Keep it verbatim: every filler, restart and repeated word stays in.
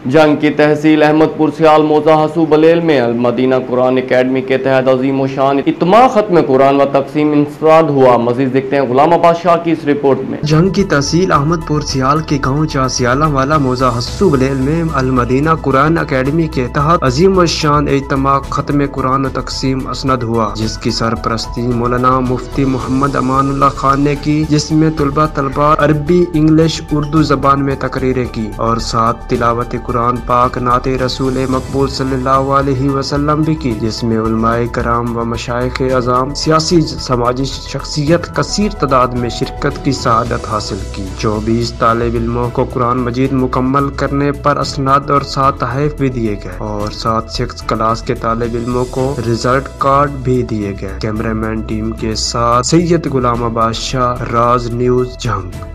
जंग की तहसील अहमदपुर सियाल मौजा हसू बलेल में अल मदीना कुरान अकेडमी के तहत अजीम व शान इत्मा खत्म कुरान व तकसीम इंसराद हुआ। मजीद देखते हैं गुलाम अब्बास शाह की इस रिपोर्ट में। जंग की तहसील अहमदपुर सियाल के गाँव चासियाला वाला मौजा हसू बलेल में अल मदीना कुरान अकेडमी के तहत अजीम व शान इत्मा खत्म कुरान व तकसीम असनद हुआ, जिसकी सरपरस्ती मौलाना मुफ्ती मोहम्मद अमानुल्लाह खान ने की, जिसमें तुलबा तलबा अरबी, इंग्लिश, उर्दू जबान में तकरीरें की और साथ तिलावत कुरान पाक, नाते रसूल मकबूल सल्लल्लाहु अलैहि वसल्लम भी की, जिसमें उलमाए कराम व मशाइख अज़ाम, सियासी समाजी शख्सियत कसीर तादाद में शिरकत की सआदत हासिल की। चौबीस तालिब इल्मों को कुरान मजीद मुकम्मल करने पर असनाद और सात तहफ़ भी दिए गए और सात सिक्स क्लास के तालिब इल्मों को रिजल्ट कार्ड भी दिए गए। कैमरामैन टीम के साथ सैयद गुलाम अब्बास शाह, राज न्यूज, जंग।